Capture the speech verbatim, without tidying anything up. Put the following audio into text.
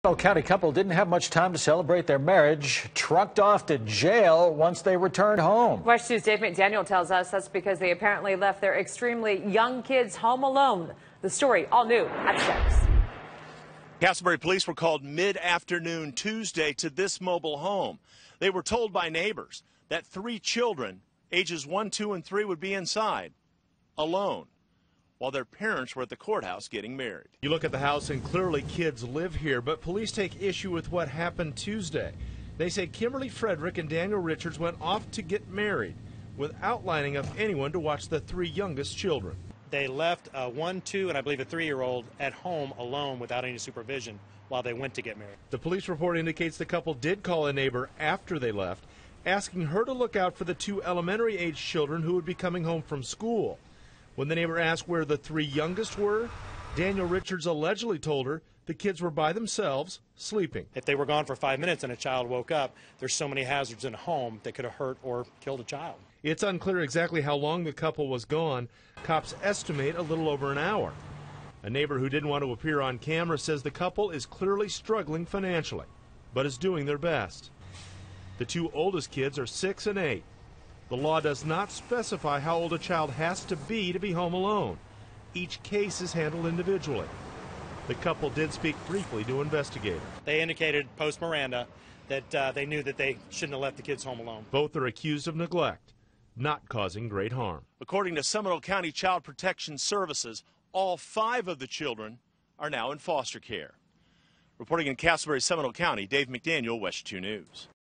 Seminole County couple didn't have much time to celebrate their marriage, trucked off to jail once they returned home. Watch two's Dave McDaniel tells us that's because they apparently left their extremely young kids home alone. The story all new at six. Castleberry police were called mid-afternoon Tuesday to this mobile home. They were told by neighbors that three children, ages one, two, and three, would be inside, alone, while their parents were at the courthouse getting married. You look at the house and clearly kids live here, but police take issue with what happened Tuesday. They say Kimberly Frederick and Daniel Richards went off to get married without lining up anyone to watch the three youngest children. They left a one, two, and I believe a three-year-old at home alone without any supervision while they went to get married. The police report indicates the couple did call a neighbor after they left, asking her to look out for the two elementary-age children who would be coming home from school. When the neighbor asked where the three youngest were, Daniel Richards allegedly told her the kids were by themselves, sleeping. If they were gone for five minutes and a child woke up, there's so many hazards in a home that could have hurt or killed a child. It's unclear exactly how long the couple was gone. Cops estimate a little over an hour. A neighbor who didn't want to appear on camera says the couple is clearly struggling financially, but is doing their best. The two oldest kids are six and eight. The law does not specify how old a child has to be to be home alone. Each case is handled individually. The couple did speak briefly to investigators. They indicated post Miranda that uh, they knew that they shouldn't have left the kids home alone. Both are accused of neglect, not causing great harm. According to Seminole County Child Protection Services, all five of the children are now in foster care. Reporting in Castleberry, Seminole County, Dave McDaniel, West two News.